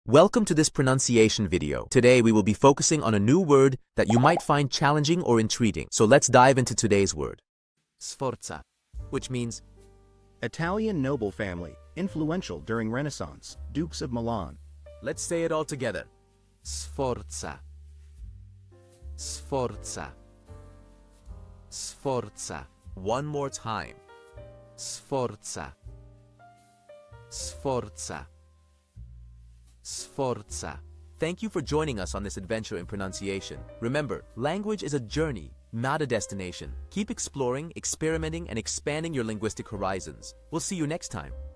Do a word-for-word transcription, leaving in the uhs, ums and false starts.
Welcome to this pronunciation video. Today we will be focusing on a new word that you might find challenging or intriguing. So let's dive into today's word. Sforza, which means Italian noble family, influential during Renaissance, Dukes of Milan. Let's say it all together. Sforza. Sforza. Sforza. One more time. Sforza. Sforza. Sforza. Thank you for joining us on this adventure in pronunciation. Remember, language is a journey, not a destination. Keep exploring, experimenting, and expanding your linguistic horizons. We'll see you next time.